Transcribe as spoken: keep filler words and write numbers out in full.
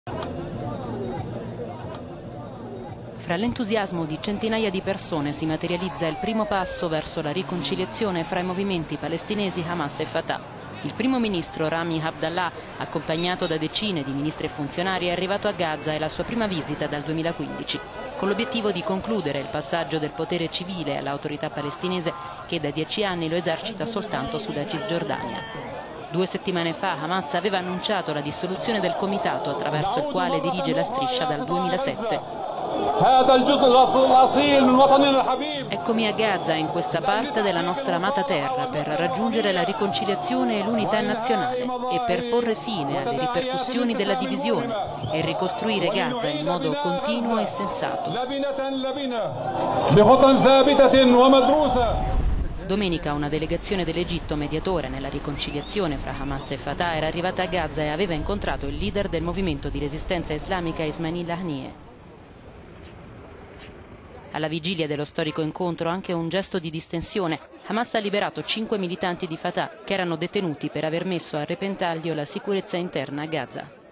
Fra l'entusiasmo di centinaia di persone si materializza il primo passo verso la riconciliazione fra i movimenti palestinesi Hamas e Fatah. Il primo ministro Rami Abdallah, accompagnato da decine di ministri e funzionari, è arrivato a Gaza e la sua prima visita dal duemilaquindici, con l'obiettivo di concludere il passaggio del potere civile all'autorità palestinese che da dieci anni lo esercita soltanto sulla Cisgiordania. Due settimane fa Hamas aveva annunciato la dissoluzione del comitato attraverso il quale dirige la striscia dal duemilasette. Eccomi a Gaza, in questa parte della nostra amata terra, per raggiungere la riconciliazione e l'unità nazionale e per porre fine alle ripercussioni della divisione e ricostruire Gaza in modo continuo e sensato. Domenica una delegazione dell'Egitto, mediatore nella riconciliazione fra Hamas e Fatah, era arrivata a Gaza e aveva incontrato il leader del movimento di resistenza islamica Ismail Haniyeh. Alla vigilia dello storico incontro anche un gesto di distensione. Hamas ha liberato cinque militanti di Fatah che erano detenuti per aver messo a repentaglio la sicurezza interna a Gaza.